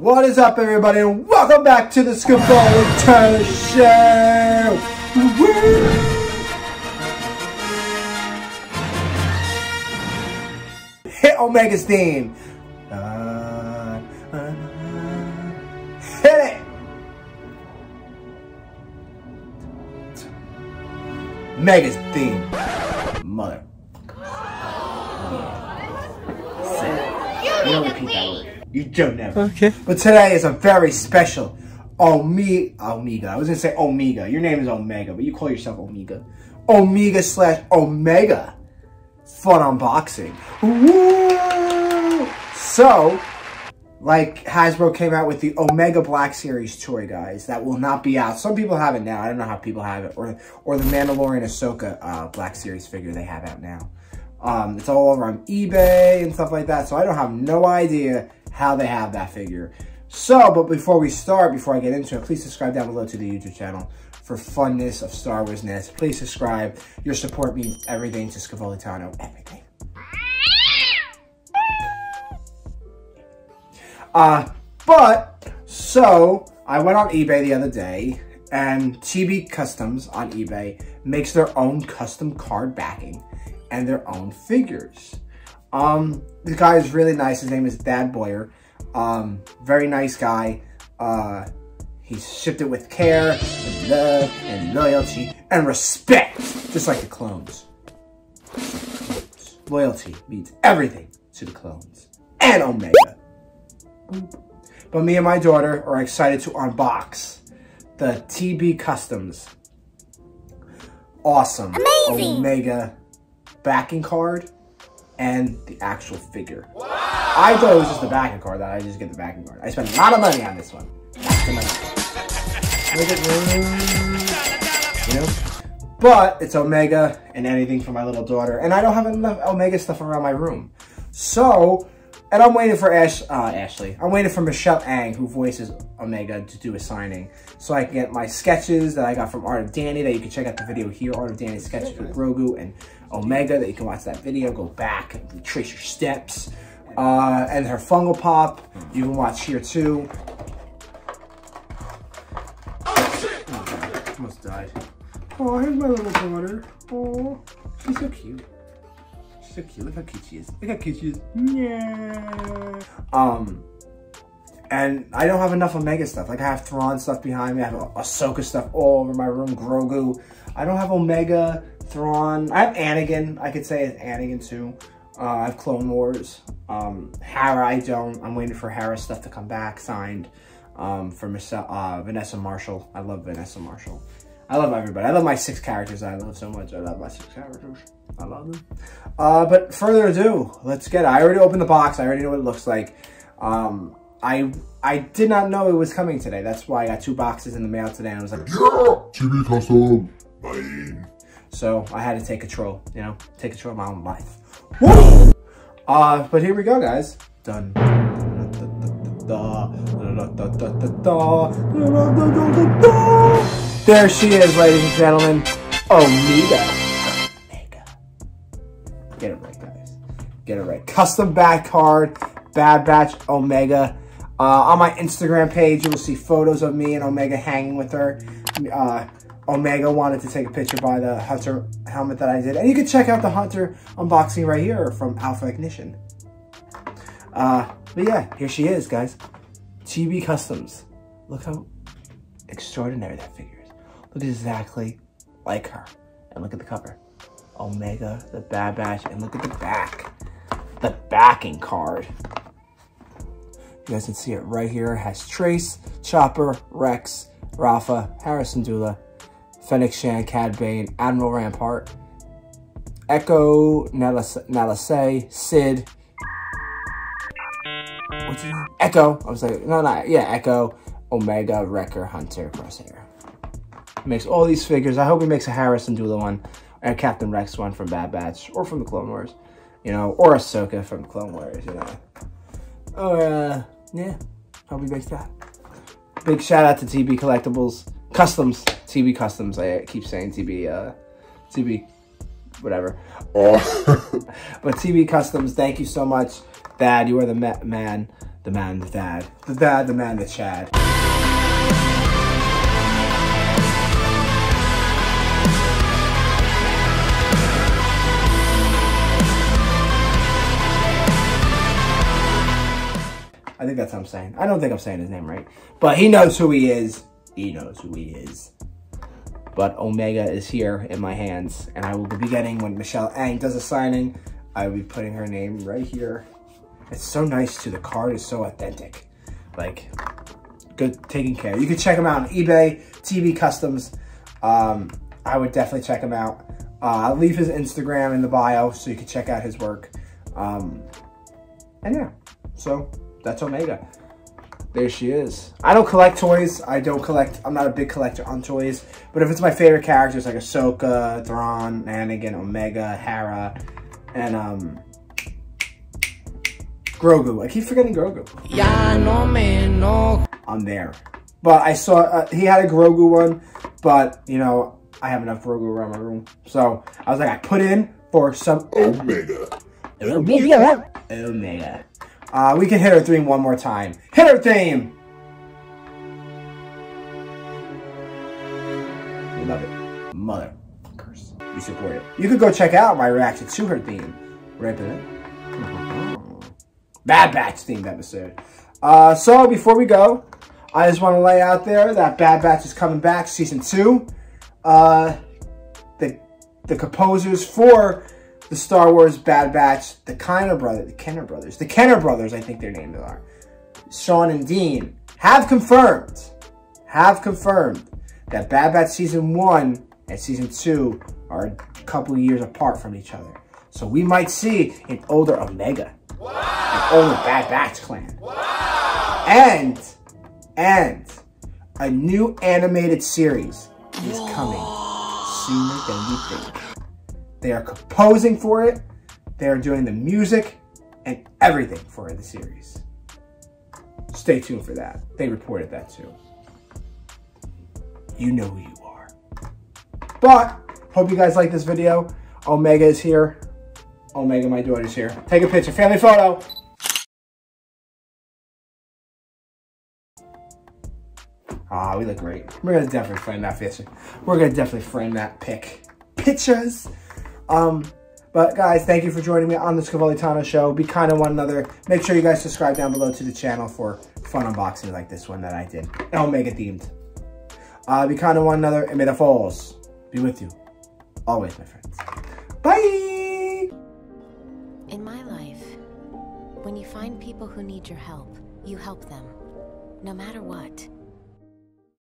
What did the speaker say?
What is up, everybody, and welcome back to the Scaffold Turner Show! Woo! Hit Omega's theme! Hit it! Mega's theme. Mother. You don't repeat that word. You don't never. Okay. But today is a very special Omega. I was gonna say Omega. Your name is Omega, but you call yourself Omega. Omega/Omega. Fun unboxing. Woo! So, like Hasbro came out with the Omega Black Series toy, guys. That will not be out. Some people have it now. I don't know how people have it. Or the Mandalorian Ahsoka Black Series figure they have out now. It's all over on eBay and stuff like that. So I don't have no idea how they have that figure. So, but before I get into it, please subscribe down below to the YouTube channel for funness of Star Wars-ness. Please subscribe. Your support means everything to Scavolitano. Everything. So I went on eBay the other day, and TB Customs on eBay makes their own custom card backing and their own figures. The guy is really nice. His name is Dad Boyer. Very nice guy. He shipped it with care, with love, and loyalty, and respect. Just like the clones. Loyalty means everything to the clones. And Omega. But me and my daughter are excited to unbox the TB Customs awesome Amazing. Omega backing card and the actual figure. Wow. I thought it was just the backing card, that I just get the backing card. I spent a lot of money on this one. You know? But it's Omega and anything for my little daughter. And I don't have enough Omega stuff around my room. So, and I'm waiting for Ashley. I'm waiting for Michelle Ang, who voices Omega, to do a signing. So I can get my sketches that I got from Art of Danny, that you can check out the video here. Art of Danny sketches with Grogu and Omega, that you can watch that video, go back and trace your steps. And her Funko Pop, you can watch here too. Oh, almost died. Oh, here's my little daughter. Oh, she's so cute. She's so cute. Look how cute she is. Look how cute she is. Yeah. And I don't have enough Omega stuff. Like, I have Thrawn stuff behind me. I have Ahsoka stuff all over my room. Grogu. I don't have Omega, Thrawn. I have Anakin. I could say it's Anakin too. I have Clone Wars. Hera, I don't. I'm waiting for Hera stuff to come back, signed. For Vanessa Marshall. I love Vanessa Marshall. I love everybody. I love my 6 characters I love so much. I love my 6 characters. I love them. But further ado, let's get it. I already opened the box. I already know what it looks like. I did not know it was coming today. That's why I got 2 boxes in the mail today. And I was like, yeah, TB Custom. Bye. So I had to take control, you know, take control of my own life. Woo! But here we go, guys. Done. There she is, ladies and gentlemen. Omega. Get it right, guys. Get it right. Custom back card. Bad Batch Omega. On my Instagram page, you will see photos of me and Omega hanging with her. Omega wanted to take a picture by the Hunter helmet that I did. And you can check out the Hunter unboxing right here from Alpha Ignition. But yeah, here she is, guys. TB Customs. Look how extraordinary that figure is. Look exactly like her. And look at the cover. Omega, the Bad Batch, and look at the back. The backing card. You guys can see it right here. It has Trace, Chopper, Rex, Rafa, Harrison Dula, Fennec Shan, Cad Bane, Admiral Rampart, Echo, Nalase, Sid. What's his name? Echo. I was like, Echo, Omega, Wrecker, Hunter, Crosshair. He makes all these figures. I hope he makes a Harrison Dula one, and a Captain Rex one from Bad Batch, or from the Clone Wars, you know, or Ahsoka from the Clone Wars, you know. Yeah, hope he makes that. Big shout out to TB Collectibles Customs, TB Customs. I keep saying TB whatever. But TB Customs, thank you so much, Thad. You are the man, the Thad, the Thad, the man, the Chad. I think that's what I'm saying. I don't think I'm saying his name right. But he knows who he is. He knows who he is. But Omega is here in my hands. And I will be getting, when Michelle Ang does a signing, I will be putting her name right here. It's so nice too. The card is so authentic. Like, good, taking care. You can check him out on eBay, TB Customs. I would definitely check him out. I'll leave his Instagram in the bio so you can check out his work. And yeah, so that's Omega. There she is. I don't collect toys. I'm not a big collector on toys. But if it's my favorite characters like Ahsoka, Thrawn, Anakin, Omega, Hera, and Grogu. I keep forgetting Grogu. Yeah, no man, no. I'm there. But I saw, he had a Grogu one, but, you know, I have enough Grogu around my room. So, I was like, I put in for some Omega. Omega. We can hit her theme one more time. Hit her theme! We love it. Motherfuckers. We support it. You could go check out my reaction to her theme. Right there. Bad Batch themed episode. So, before we go, I just want to lay out there that Bad Batch is coming back, Season 2. The composers for the Star Wars Bad Batch, the Kenner brothers, I think their names are, Sean and Dean, have confirmed that Bad Batch Season 1 and Season 2 are a couple of years apart from each other. So we might see an older Omega, an older Bad Batch clan, and a new animated series is coming sooner than we think. They are composing for it. They are doing the music and everything for the series. Stay tuned for that. They reported that too. You know who you are. But, hope you guys like this video. Omega is here. Omega, my daughter's here. Take a picture. Family photo. Ah, we look great. We're going to definitely frame that picture. We're going to definitely frame that pictures. But guys, thank you for joining me on the Scavolitano Show. Be kind to one another. Make sure you guys subscribe down below to the channel for fun unboxings like this one that I did. And Omega themed. Be kind to one another, and may the Force be with you. Always, my friends. Bye! In my life, when you find people who need your help, you help them. No matter what.